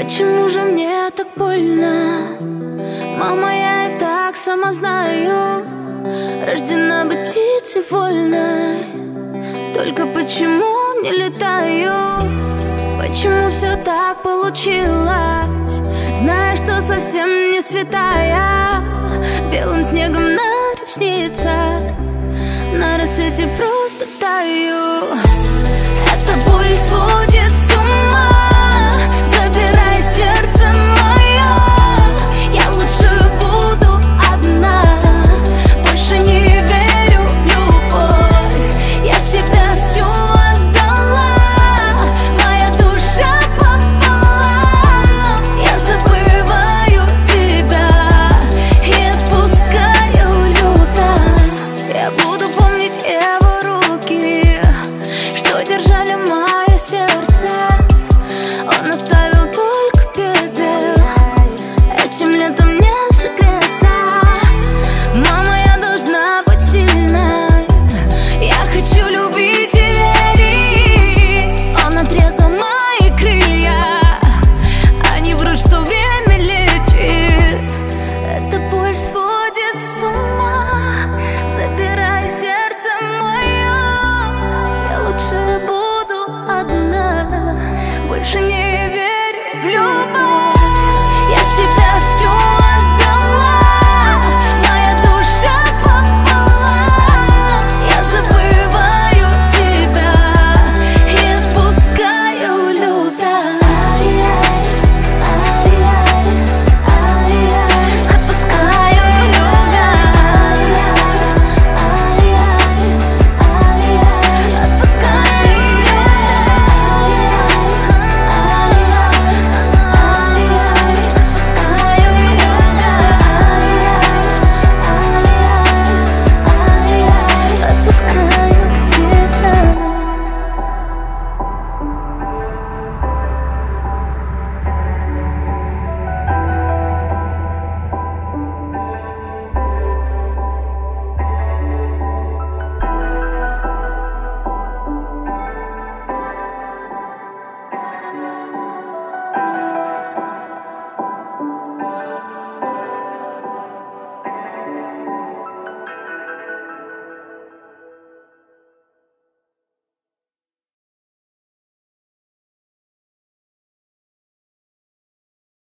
Почему же мне так больно? Мама, я и так сама знаю, рождена быть птицей вольной. Только почему не летаю? Почему все так получилось? Знаю, что совсем не святая, белым снегом на ресницах, на рассвете просто таю.